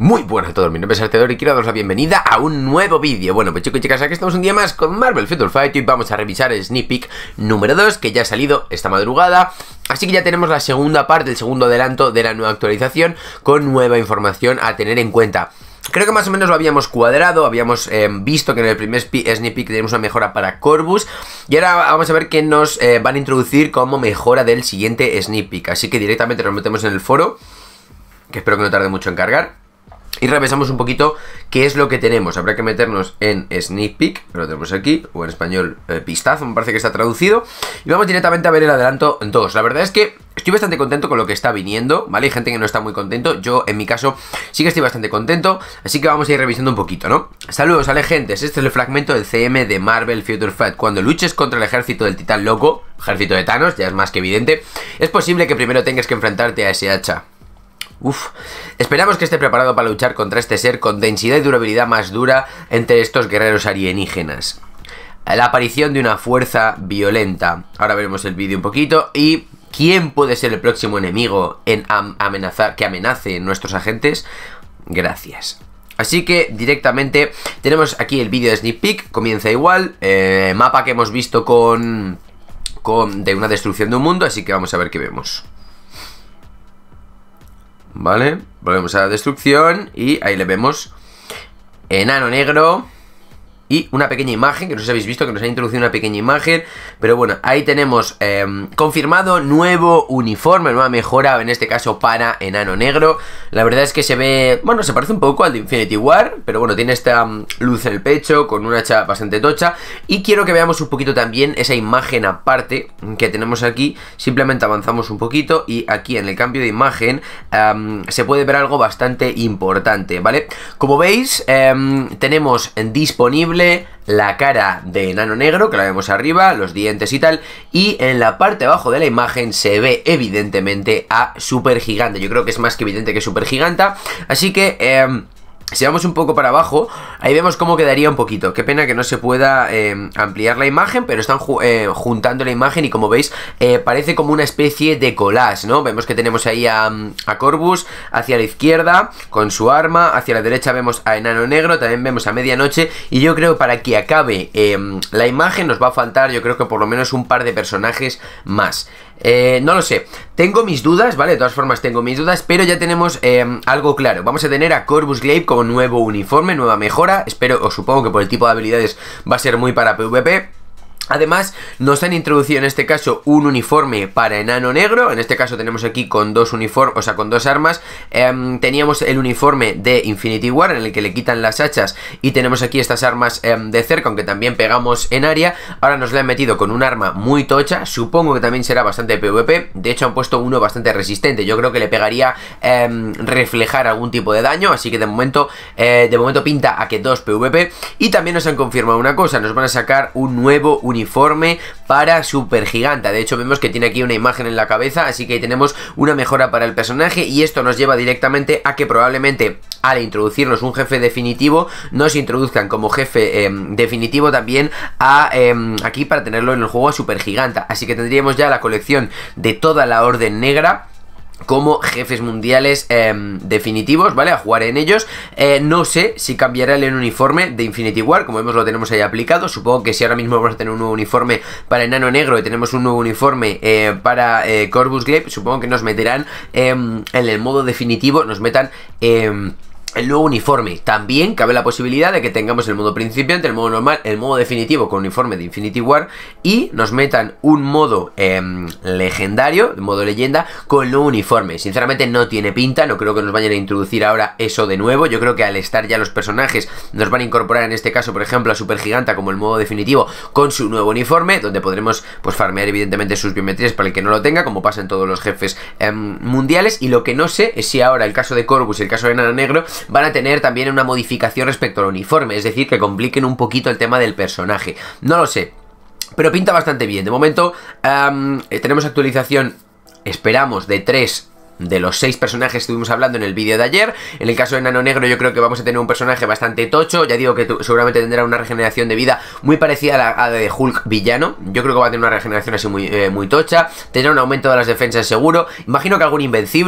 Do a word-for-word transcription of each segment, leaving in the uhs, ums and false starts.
Muy buenas a todos, mi nombre es Artedor y quiero daros la bienvenida a un nuevo vídeo. Bueno, pues chicos y chicas, aquí estamos un día más con Marvel Future Fight y vamos a revisar el Sneak Peek número dos, que ya ha salido esta madrugada. Así que ya tenemos la segunda parte, el segundo adelanto de la nueva actualización con nueva información a tener en cuenta. Creo que más o menos lo habíamos cuadrado, habíamos eh, visto que en el primer Sneak Peek tenemos una mejora para Corvus. Y ahora vamos a ver qué nos eh, van a introducir como mejora del siguiente Sneak Peek. Así que directamente nos metemos en el foro, que espero que no tarde mucho en cargar, y revisamos un poquito qué es lo que tenemos. Habrá que meternos en Sneak Peek, lo tenemos aquí, o en español eh, vistazo, me parece que está traducido. Y vamos directamente a ver el adelanto dos. La verdad es que estoy bastante contento con lo que está viniendo, ¿vale? Hay gente que no está muy contento, yo en mi caso sí que estoy bastante contento. Así que vamos a ir revisando un poquito, ¿no? Saludos, alegentes, este es el fragmento del C M de Marvel Future Fight. Cuando luches contra el ejército del titán loco, ejército de Thanos, ya es más que evidente, es posible que primero tengas que enfrentarte a ese hacha. Uf, esperamos que esté preparado para luchar contra este ser con densidad y durabilidad más dura entre estos guerreros alienígenas. La aparición de una fuerza violenta. Ahora veremos el vídeo un poquito. Y ¿quién puede ser el próximo enemigo en amenazar, que amenace a nuestros agentes? Gracias. Así que directamente tenemos aquí el vídeo de Sneak Peek. Comienza igual, eh, mapa que hemos visto con, con de una destrucción de un mundo. Así que vamos a ver qué vemos. Vale, volvemos a la destrucción y ahí le vemos enano negro y una pequeña imagen, que no sé si habéis visto que nos ha introducido una pequeña imagen. Pero bueno, ahí tenemos eh, confirmado nuevo uniforme, nueva mejora, en este caso para enano negro. La verdad es que se ve, bueno, se parece un poco al de Infinity War, pero bueno, tiene esta um, luz en el pecho con una hacha bastante tocha. Y quiero que veamos un poquito también esa imagen aparte que tenemos aquí. Simplemente avanzamos un poquito y aquí en el cambio de imagen um, se puede ver algo bastante importante, ¿vale? Como veis, um, tenemos disponible la cara de enano negro, que la vemos arriba, los dientes y tal, y en la parte de abajo de la imagen se ve evidentemente a Supergiganta. Yo creo que es más que evidente que Supergiganta, así que eh, si vamos un poco para abajo, ahí vemos cómo quedaría un poquito. Qué pena que no se pueda eh, ampliar la imagen, pero están ju eh, juntando la imagen y como veis eh, parece como una especie de collage, ¿no? Vemos que tenemos ahí a, a Corvus hacia la izquierda con su arma, hacia la derecha vemos a enano negro, también vemos a medianoche. Y yo creo que para que acabe eh, la imagen nos va a faltar, yo creo que por lo menos un par de personajes más. Eh, no lo sé, tengo mis dudas, ¿vale? De todas formas tengo mis dudas, pero ya tenemos eh, algo claro. Vamos a tener a Corvus Glaive como nuevo uniforme, nueva mejora. Espero, o supongo que por el tipo de habilidades va a ser muy para PvP. Además, nos han introducido en este caso un uniforme para enano negro. En este caso tenemos aquí con dos uniformes, o sea, con dos armas. eh, Teníamos el uniforme de Infinity War, en el que le quitan las hachas, y tenemos aquí estas armas eh, de cerca, aunque también pegamos en área. Ahora nos la han metido con un arma muy tocha. Supongo que también será bastante PvP. De hecho han puesto uno bastante resistente. Yo creo que le pegaría eh, reflejar algún tipo de daño. Así que de momento, eh, de momento pinta a que dos PvP. Y también nos han confirmado una cosa, nos van a sacar un nuevo uniforme uniforme para Supergiganta. De hecho vemos que tiene aquí una imagen en la cabeza, así que ahí tenemos una mejora para el personaje. Y esto nos lleva directamente a que probablemente al introducirnos un jefe definitivo nos introduzcan como jefe eh, definitivo también a eh, aquí para tenerlo en el juego a Supergiganta. Así que tendríamos ya la colección de toda la Orden Negra como jefes mundiales eh, definitivos, ¿vale? A jugar en ellos. eh, No sé si cambiará el uniforme de Infinity War, como vemos lo tenemos ahí aplicado. Supongo que si ahora mismo vamos a tener un nuevo uniforme para enano negro y tenemos un nuevo uniforme eh, para eh, Corvus Glaive, supongo que nos meterán eh, en el modo definitivo, nos metan eh, el nuevo uniforme. También cabe la posibilidad de que tengamos el modo principiante, el modo normal, el modo definitivo con uniforme de Infinity War, y nos metan un modo eh, legendario, modo leyenda, con el nuevo uniforme. Sinceramente no tiene pinta, no creo que nos vayan a introducir ahora eso de nuevo. Yo creo que al estar ya los personajes nos van a incorporar en este caso, por ejemplo, a Supergiganta como el modo definitivo con su nuevo uniforme, donde podremos pues farmear evidentemente sus biometrías para el que no lo tenga, como pasa en todos los jefes eh, mundiales. Y lo que no sé es si ahora el caso de Corvus y el caso de enano negro van a tener también una modificación respecto al uniforme, es decir, que compliquen un poquito el tema del personaje. No lo sé, pero pinta bastante bien. De momento um, tenemos actualización, esperamos, de tres de los seis personajes que estuvimos hablando en el vídeo de ayer. En el caso de enano negro yo creo que vamos a tener un personaje bastante tocho. Ya digo que seguramente tendrá una regeneración de vida muy parecida a la, a la de Hulk villano. Yo creo que va a tener una regeneración así muy, eh, muy tocha. Tendrá un aumento de las defensas seguro. Imagino que algún invencible.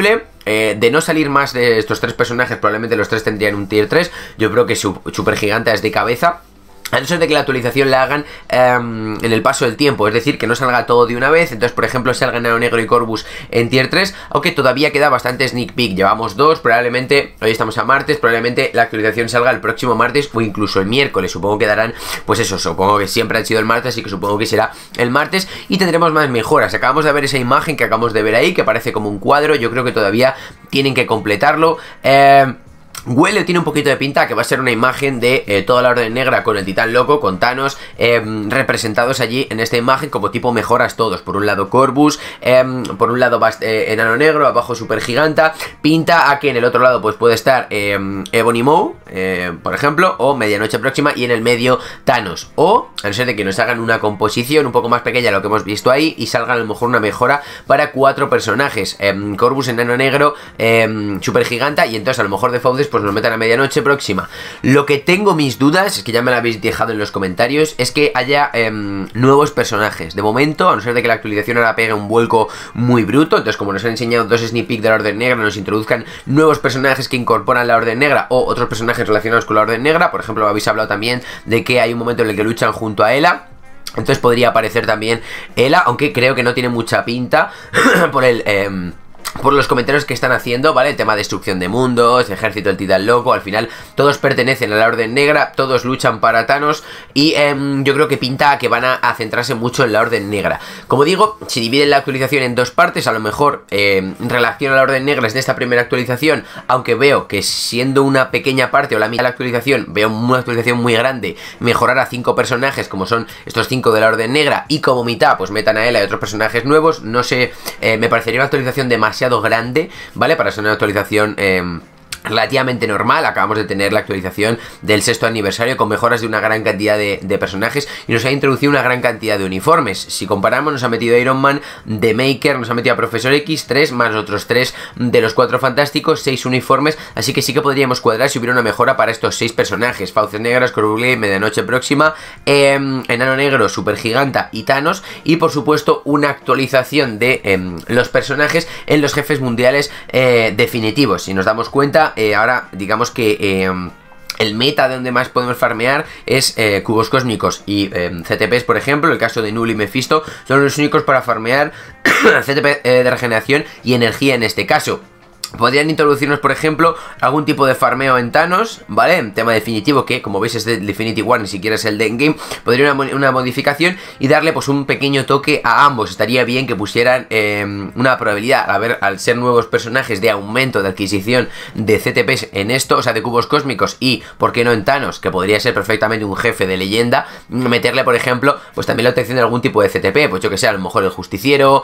eh, de no salir más de estos tres personajes, probablemente los tres tendrían un tier tres. Yo creo que Super Giganta es de cabeza, a no ser de que la actualización la hagan um, en el paso del tiempo, es decir, que no salga todo de una vez. Entonces, por ejemplo, salga Nano Negro y Corvus en tier tres, aunque todavía queda bastante sneak peek. Llevamos dos, probablemente, hoy estamos a martes, probablemente la actualización salga el próximo martes o incluso el miércoles. Supongo que darán, pues eso, supongo que siempre han sido el martes, así que supongo que será el martes y tendremos más mejoras. Acabamos de ver esa imagen que acabamos de ver ahí, que parece como un cuadro. Yo creo que todavía tienen que completarlo. Eh... Huele, tiene un poquito de pinta que va a ser una imagen de eh, toda la Orden Negra con el Titán Loco, con Thanos eh, representados allí en esta imagen como tipo mejoras todos. Por un lado Corvus, eh, por un lado eh, Enano Negro, abajo Super Giganta. Pinta a que en el otro lado pues puede estar eh, Ebony Maw, eh, por ejemplo, o Medianoche Próxima, y en el medio Thanos. O, a no ser de que nos hagan una composición un poco más pequeña de lo que hemos visto ahí y salga a lo mejor una mejora para cuatro personajes. Eh, Corvus, Enano Negro, eh, Super Giganta, y entonces a lo mejor de Faudes pues nos metan a Medianoche Próxima. Lo que tengo mis dudas, es que ya me lo habéis dejado en los comentarios, es que haya eh, nuevos personajes. De momento, a no ser de que la actualización ahora pegue un vuelco muy bruto, entonces como nos han enseñado dos sneak peek de la Orden Negra, nos introduzcan nuevos personajes que incorporan la Orden Negra o otros personajes relacionados con la Orden Negra. Por ejemplo, habéis hablado también de que hay un momento en el que luchan junto a Ela. Entonces podría aparecer también Ela, aunque creo que no tiene mucha pinta por el... Eh, por los comentarios que están haciendo, ¿vale? El tema de destrucción de mundos, ejército del Titán Loco, al final todos pertenecen a la Orden Negra, todos luchan para Thanos y eh, yo creo que pinta a que van a, a centrarse mucho en la Orden Negra. Como digo, si dividen la actualización en dos partes, a lo mejor eh, en relación a la Orden Negra es de esta primera actualización, aunque veo que siendo una pequeña parte o la mitad de la actualización, veo una actualización muy grande, mejorar a cinco personajes como son estos cinco de la Orden Negra y como mitad pues metan a Ela y otros personajes nuevos. No sé, eh, me parecería una actualización demasiado grande, ¿vale? Para ser una actualización eh, relativamente normal. Acabamos de tener la actualización del sexto aniversario con mejoras de una gran cantidad de, de personajes y nos ha introducido una gran cantidad de uniformes. Si comparamos, nos ha metido a Iron Man, The Maker, nos ha metido a Profesor X, tres más otros tres de los cuatro fantásticos, seis uniformes, así que sí que podríamos cuadrar si hubiera una mejora para estos seis personajes: Fauces Negras, Corvus, Medianoche Próxima, eh, Enano Negro, Super Giganta y Thanos, y por supuesto una actualización de eh, los personajes en los jefes mundiales eh, definitivos. Si nos damos cuenta, Eh, ahora digamos que eh, el meta de donde más podemos farmear es eh, cubos cósmicos y eh, C T Ps, por ejemplo. El caso de Null y Mephisto son los únicos para farmear C T P eh, de regeneración y energía en este caso. Podrían introducirnos, por ejemplo, algún tipo de farmeo en Thanos, ¿vale? En tema definitivo, que como veis es de Infinity War, ni siquiera es el de Endgame. Podría una, una modificación y darle pues un pequeño toque a ambos. Estaría bien que pusieran eh, una probabilidad, a ver, al ser nuevos personajes, de aumento de adquisición de C T Ps en esto, o sea, de cubos cósmicos, y, ¿por qué no en Thanos? Que podría ser perfectamente un jefe de leyenda. Meterle, por ejemplo, pues también la obtención de algún tipo de C T P, pues yo que sé, a lo mejor el Justiciero,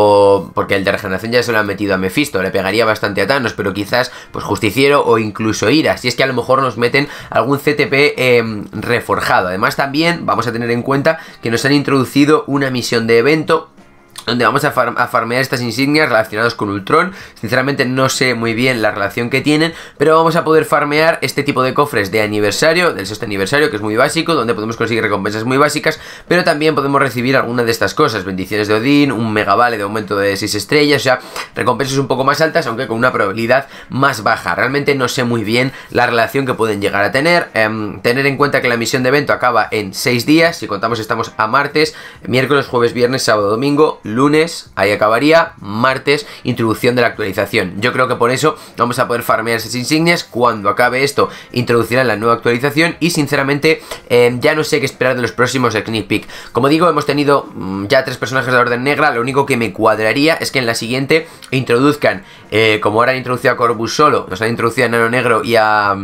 o porque el de regeneración ya se lo han metido a Mephisto, le pegaría bastante a Thanos, pero quizás pues Justiciero o incluso Ira, si es que a lo mejor nos meten algún C T P eh, reforjado. Además también vamos a tener en cuenta que nos han introducido una misión de evento donde vamos a, far a farmear estas insignias relacionadas con Ultron. Sinceramente no sé muy bien la relación que tienen, pero vamos a poder farmear este tipo de cofres de aniversario, del sexto aniversario, que es muy básico, donde podemos conseguir recompensas muy básicas, pero también podemos recibir alguna de estas cosas: bendiciones de Odín, un mega vale de aumento de seis estrellas, o sea, recompensas un poco más altas, aunque con una probabilidad más baja. Realmente no sé muy bien la relación que pueden llegar a tener. Eh, tener en cuenta que la misión de evento acaba en seis días, si contamos estamos a martes, miércoles, jueves, viernes, sábado, domingo, lunes, ahí acabaría, martes, introducción de la actualización. Yo creo que por eso vamos a poder farmear esas insignias. Cuando acabe esto, introducirán la nueva actualización y sinceramente eh, ya no sé qué esperar de los próximos sneak peek. Como digo, hemos tenido mmm, ya tres personajes de la Orden Negra. Lo único que me cuadraría es que en la siguiente introduzcan, eh, como ahora han introducido a Corvus solo, nos han introducido a Nano Negro y a...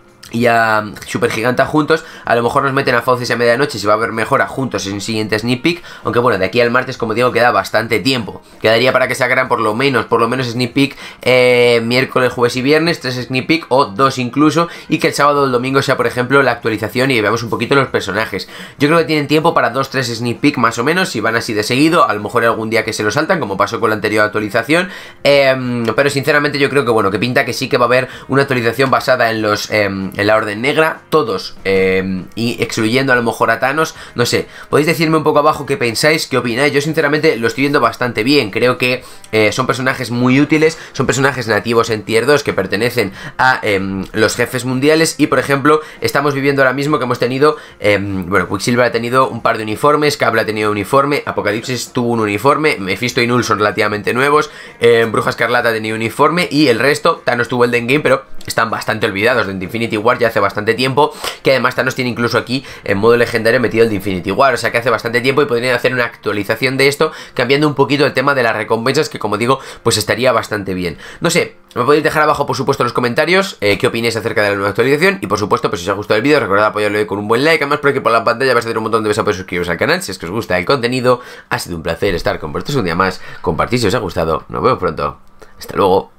y a Super Giganta juntos, a lo mejor nos meten a Fauces a medianoche, si va a haber mejora juntos en el siguiente sneak peek, aunque bueno, de aquí al martes, como digo, queda bastante tiempo. Quedaría para que sacaran por lo menos, por lo menos sneak peek eh, miércoles, jueves y viernes, tres sneak peek o dos incluso, y que el sábado o el domingo sea, por ejemplo, la actualización y veamos un poquito los personajes. Yo creo que tienen tiempo para dos, tres sneak peek más o menos, si van así de seguido, a lo mejor algún día que se lo saltan, como pasó con la anterior actualización, eh, pero sinceramente yo creo que bueno, que pinta que sí que va a haber una actualización basada en los... Eh, en la Orden Negra, todos, eh, y excluyendo a lo mejor a Thanos, no sé, podéis decirme un poco abajo qué pensáis, qué opináis. Yo sinceramente lo estoy viendo bastante bien, creo que eh, son personajes muy útiles, son personajes nativos en tier dos que pertenecen a eh, los jefes mundiales y por ejemplo, estamos viviendo ahora mismo que hemos tenido, eh, bueno, Quicksilver ha tenido un par de uniformes, Cable ha tenido un uniforme, Apocalipsis tuvo un uniforme, Mephisto y Null son relativamente nuevos, eh, Bruja Escarlata ha tenido un uniforme y el resto, Thanos tuvo el de Endgame, pero están bastante olvidados de Infinity War ya hace bastante tiempo, que además Thanos tiene incluso aquí en modo legendario metido el de Infinity War, o sea que hace bastante tiempo y podrían hacer una actualización de esto, cambiando un poquito el tema de las recompensas, que como digo, pues estaría bastante bien. No sé, me podéis dejar abajo por supuesto en los comentarios eh, qué opináis acerca de la nueva actualización y por supuesto, pues si os ha gustado el vídeo, recordad apoyarlo con un buen like, además por aquí por la pantalla vais a tener un montón de besos para suscribiros al canal, si es que os gusta el contenido. Ha sido un placer estar con vosotros un día más, compartid si os ha gustado, nos vemos pronto, hasta luego.